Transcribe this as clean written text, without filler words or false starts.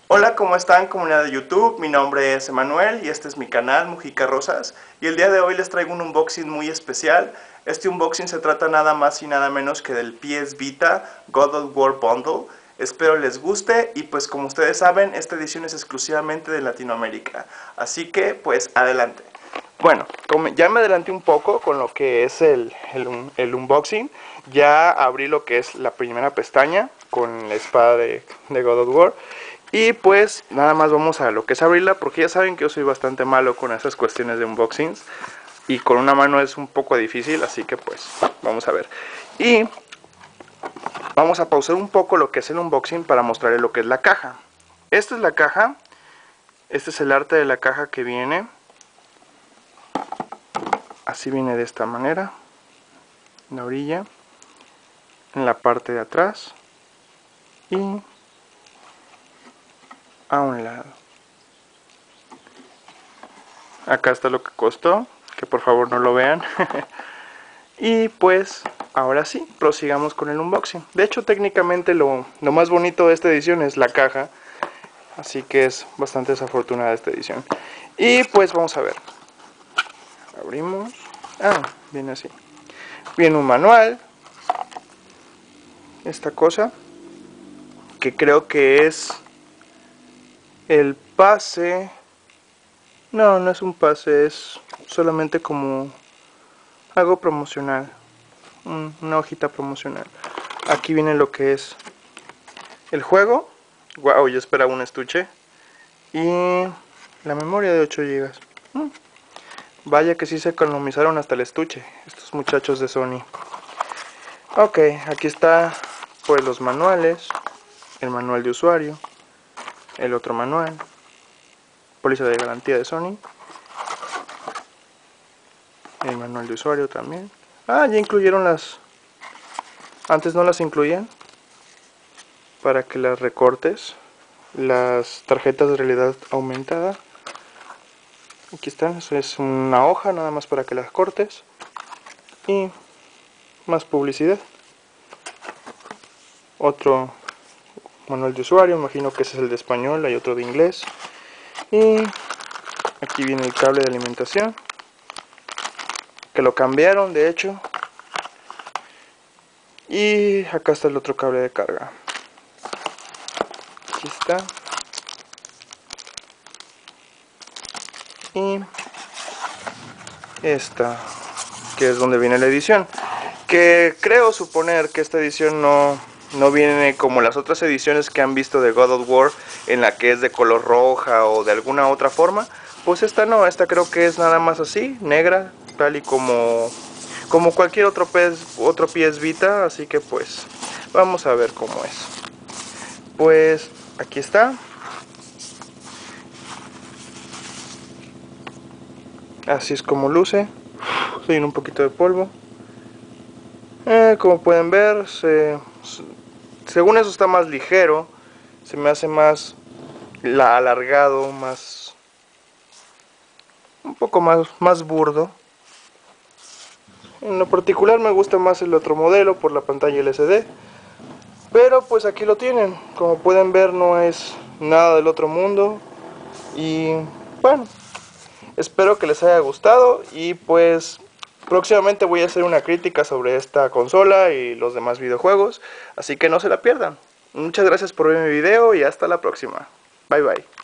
Hola, ¿cómo están, comunidad de YouTube? Mi nombre es Emanuel y este es mi canal Mujica Rosas, y el día de hoy les traigo un unboxing muy especial. Este unboxing se trata nada más y nada menos que del PS Vita God of War Bundle. Espero les guste y pues como ustedes saben, esta edición es exclusivamente de Latinoamérica, así que pues adelante. Bueno, ya me adelanté un poco con lo que es el unboxing. Ya abrí lo que es la primera pestaña con la espada de God of War. Y pues nada más vamos a lo que es abrirla, porque ya saben que yo soy bastante malo con esas cuestiones de unboxings. Y con una mano es un poco difícil, así que pues vamos a ver. Y vamos a pausar un poco lo que es el unboxing para mostrarles lo que es la caja. Esta es la caja. Este es el arte de la caja que viene. Así viene de esta manera, en la orilla, en la parte de atrás y a un lado. Acá está lo que costó, que por favor no lo vean. Y pues ahora sí, prosigamos con el unboxing. De hecho, técnicamente lo más bonito de esta edición es la caja, así que es bastante desafortunada esta edición. Y pues vamos a ver. Abrimos. Viene así. Viene un manual. Esta cosa, que creo que es el pase. No es un pase, es solamente como algo promocional, una hojita promocional. Aquí viene lo que es el juego. Wow, yo esperaba un estuche. Y la memoria de 8 GB. Vaya que sí se economizaron hasta el estuche estos muchachos de Sony. Ok, aquí está pues los manuales, el manual de usuario, el otro manual, póliza de garantía de Sony, el manual de usuario también. Ya incluyeron las... Antes no las incluían, para que las recortes. Las tarjetas de realidad aumentada. Aquí están, eso es una hoja nada más para que las cortes. Y más publicidad. Otro manual de usuario, imagino que ese es el de español, hay otro de inglés. Y aquí viene el cable de alimentación, que lo cambiaron de hecho. Y acá está el otro cable de carga. Aquí está. Y esta, que es donde viene la edición. Que creo suponer que esta edición no viene como las otras ediciones que han visto de God of War, en la que es de color roja o de alguna otra forma. Pues esta no, esta creo que es nada más así, negra, tal y como cualquier otro PS Vita, así que pues vamos a ver cómo es. Pues aquí está. Así es como luce. Tiene un poquito de polvo. Como pueden ver, según eso está más ligero. Se me hace más alargado, un poco más burdo. En lo particular me gusta más el otro modelo por la pantalla LCD. Pero pues aquí lo tienen. Como pueden ver, no es nada del otro mundo. Y bueno, espero que les haya gustado. Y pues próximamente voy a hacer una crítica sobre esta consola y los demás videojuegos. Así que no se la pierdan. Muchas gracias por ver mi video y hasta la próxima. Bye bye.